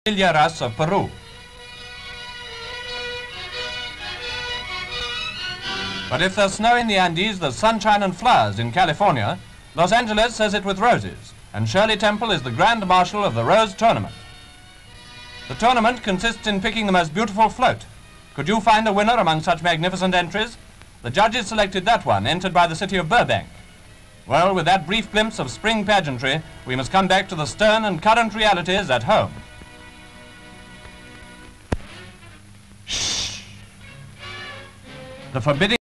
Cordilleras of Peru. But if there's snow in the Andes, there's sunshine and flowers in California. Los Angeles says it with roses, and Shirley Temple is the Grand Marshal of the Rose Tournament. The tournament consists in picking the most beautiful float. Could you find a winner among such magnificent entries? The judges selected that one, entered by the city of Burbank. Well, with that brief glimpse of spring pageantry, we must come back to the stern and current realities at home. Shh! The forbidding